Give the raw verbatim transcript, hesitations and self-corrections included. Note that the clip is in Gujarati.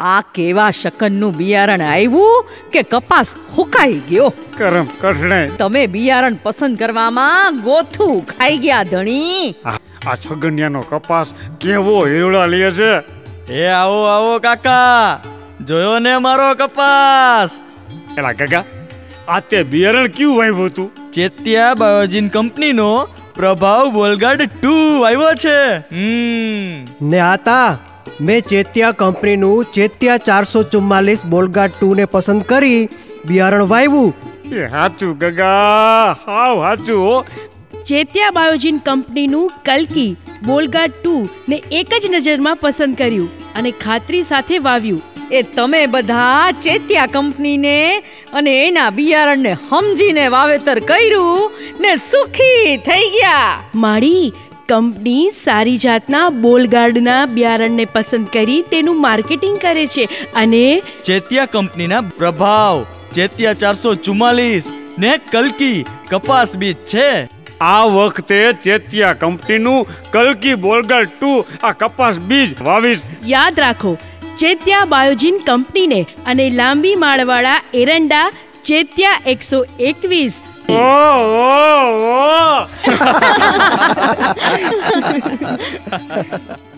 આ કેવા શકનનું બિયારણ આવ્યું કે કપાસ હુકાઈ ગયો. કરમ કઠણે તમે બિયારણ પસંદ કરવામાં ગોથું ખાઈ ગયા ધણી. આ છગનિયાનો કપાસ કેવો હિરડા લે છે. એ આવો આવો કાકા, જોયો ને મારો કપાસ. એલા કાકા, આ તે બિયારણ ક્યું વાવ્યું હતું? ચેતિયા બાયોજીન કંપનીનો પ્રભાવ બોલગાર્ડ ટુ આવ્યો છે. હમ ને આતા મેં ચેતિયા કંપનીનું ચેતિયા ચારસો ચુમ્માલીસ બોલગાર્ડ ટુ ને પસંદ કરી બિયારણ વાવ્યું. એ સાચું કાકા, હાવ સાચું હો. ચેતિયા બાયોજીન કંપનીનું કલ્કી બોલગાર્ડ ટુ ને એક જ નજરમાં પસંદ કર્યું અને ખાતરી સાથે વાવ્યું. એ તમે બધા ચેતિયા કંપનીને અને એના બિયારણને સમજીને વાવેતર કર્યું ને સુખી થઈ ગયા. મારી કંપની સારી જાતના બોલગાર્ડના બિયારણને પસંદ કરી તેનું માર્કેટિંગ કરે છે અને ચેતિયા કંપનીના પ્રભાવ ચેતિયા ચારસો ચુમ્માલીસ ને કલ્કી કપાસ બીજ છે. આ વખતે ચેતિયા કંપનીનું કલ્કી બોલગાર્ડ ટુ આ કપાસ બીજ વાવીશ. યાદ રાખો, ચેતિયા બાયોજીન કંપનીને અને લાંબી માળવાળા એરંડા ચેતિયા એકસો એકવીસ. ઓ ઓ ઓ